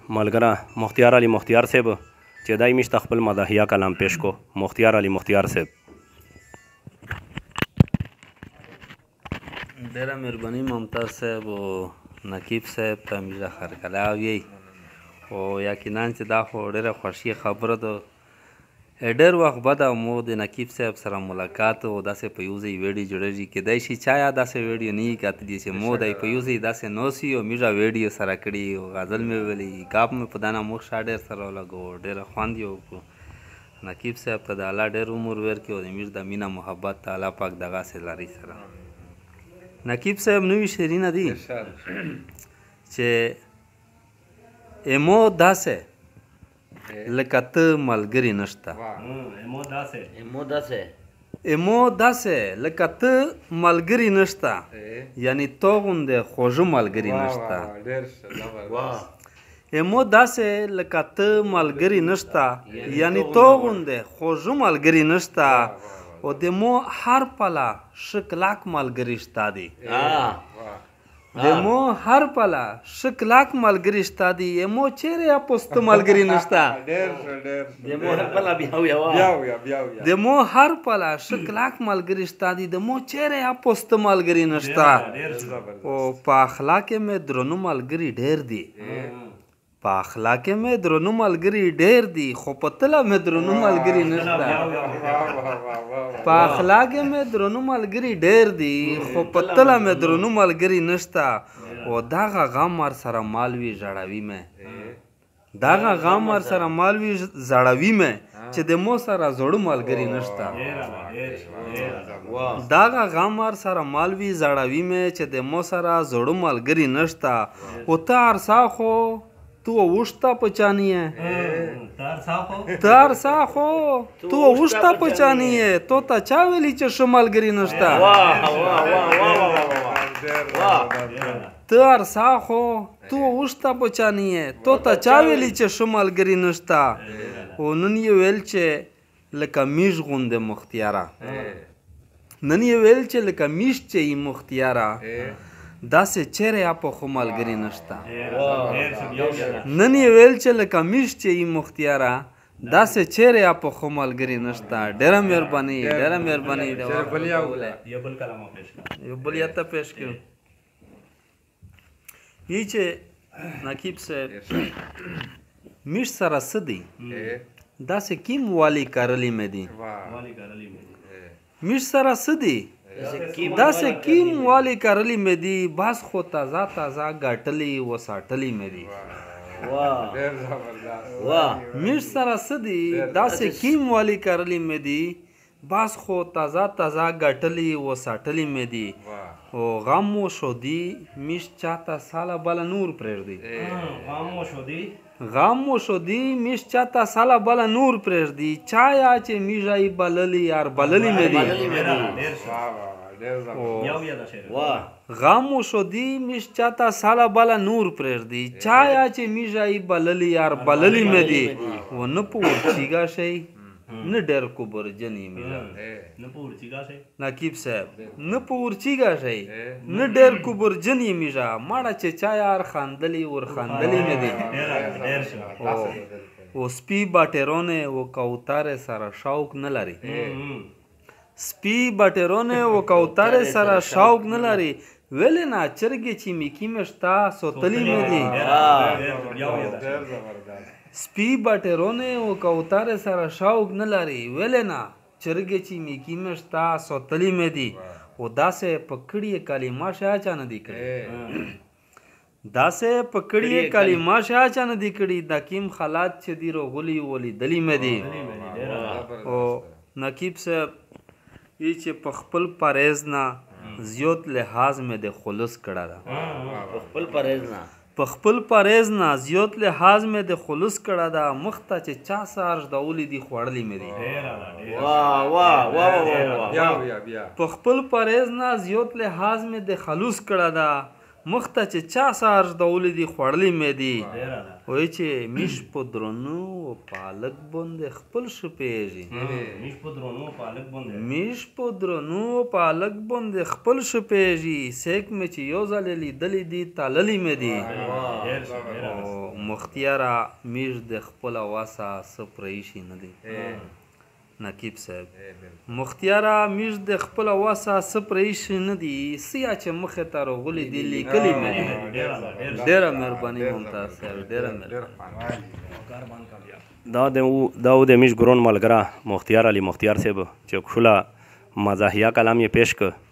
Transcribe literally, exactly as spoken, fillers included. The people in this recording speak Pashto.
ملګره مختیار علي مختیار صاحب چې دای میشته خپل مداحیه کلام پیش کو. مختیار علي مختیار صاحب ډیره مهرباني ممتاز صاحب او نقیب صاحب ته میرا خرکلاوی او یقینا چې دا خو ډیره خوښي خبره ده. ډېر وخت بعد مو د نقیب صاحب سره ملاقات او داسې په یو ځای ویډیو جوړېږي. کیدای شي چا یا داسې ویډیو نه وي کتلي چې مو دی په یو ځای داسې نوسي او میږه ویډیو سره کړي او غزل مې ویلي ګاپ مې په دانه موږ ښه ډېر سره ولګو. ډېره خوند یې وکړو. نقیب صاحب ته د الله ډېر عمر ورکړي او د میږ د مینه محبت ته الله پاک دغسې لري سره. نقیب صاحب نوي شعرونه دي چې ایمو داسې لکه ته ملګري نشته. ایمو داسې ایمو داسې لکه ته ملګري نشته، یعنی تو غوندې خوږه ملګري نشته. ایمو داسې لکه ته ملګري نشته، یعنی تو غوندې خوږه ملګري نشته. او د مو هر پله شکلاک ملګري شته دي. د مو هر پله شکلاک ملګري شته دي. ایمو چیرې یا پوست ملګري نشته. د مو هر پله شکلاک ملګري شته دي. د مو چیرې یا پوست ملګري نشته. او په اخلاق مې درنو ملګري ډېر دي. په اخلاق مې درنو ملګري ډېر دي، خو په تله مې درنو ملګري نشته. په اخلاق مې درنو ملګري ډېر دي، خو په تله مې درنو ملګري نشته. او دغه غم ورسره مال وي ژړوي مې، دغه غم ورسره مال وي زړوي مې چې د مو سره زړو ملګري نشته. دغه غم ورسره مال وي زړوي مې چې د مو سره زړو ملګري نشته. او ته ارسا خو تو اوشتا پچانی ہے، ته ارسا خو تو اوشتا پچانی ہے، تو تا چا ویلی چې ښه ملګري نشته. ته ارسا خو تو اوشتا پچانی ہے، تو تا چا ویلی چې ښه ملګري نشته. او نن یې ویل چې لکه میږ غوندې مختیاره، نن یې ویل چې لکه میږ چې یې مختیاره، داسې چیرې یا په خو ملګري نشته. نن یې ویل چې لکه میږ چې یې مختیاره، داسې چیرې یا په خو ملګري نشته. ډېره مهرباني ډېره مهرباني. یو بل یا ته پیش کړو یی چې نقیب صاحب میږ سره څه دی داسې کیم والی کرلی مې دي. میږ سره څه دی داسې کیم والی کرلی مې دي، باز خو تازه تازه ګټلی و ساټلی مې دي. میږ سره څه دی داسې کیم والی کرلی مې دي، باز خو تازه تازه ګټلی و ساټلی مې دي. او غم و شودي میږ چاته ساله بله نور پرېږدي. غم و شودي میږ چاته ساله بله نور پرېږدي. چایا چې میږه یې بللي یار بللي مې دي. غم و شودي میږ چاته ساله بله نور پرېږدي. چایا چې میږه یې بللي یار بللي مې دي. و نه په ورچیږه شئ نه ډېر کوبرجن یې میږه. نقیب صاحب نه په ورچیږه شئ نه ډېر کوبرجن یې میږه. ماړه چې چا یار خاندلي ور خاندلي مې دي. او سپي باټرونه و کوترې سره شوق نه لري. سپي باټرونه و کوترې سره شوق نه لري. ولې نه چرګې چې میکي مې شته سوتلي مې دي. سپي باټرونه و کوترې سره شوق نه لري. ولې نه چرګې چې میکي مې شته سوتلي مې دي. او داسې پکړې کلمه شا چا نه دي کړي، داسې پکړې کلمه شا چا نه دي کړي. د کیم حالات چې دي روغلي ولیدلي مې دي. او نقیب صاحب ای چې په خپل پرهیز نه زیات لحاظ مې د خلوص کړه ده. په خپل پرهیز نه په خپل پرهیز نه زیات لحاظ مې د خلوص کړه ده. مخ ته چې چا سارج ډولې دي خوړلې مې دي. په خپل پرهیز نه زیات لحاظ مې د خلوص کړه ده. مخ ته چې چا سهار ژدولې دي خوړلې مې دي وایي چې میش په درنو پالک باندې خپل شپېږي میش په درنو پالک باندې خپل شپېږي سیک مې چې یو ځلې لیدلې دي تاللې مې دي مختیاره میش د خپله وسه څه پرېښي نه دي نقیب صاحب مختیاره میش د خپله وسه څه پرېښي نه دي سیا چې مخې ته راغلي دي لیکلي مې دي ډېره مهرباني ممتاز صاحب ډېره مهرباني دا د دا و د میش ګرون ملګره مختیار علي مختیار صاحب چې کښله مزاحیه کلام یې پیش کړ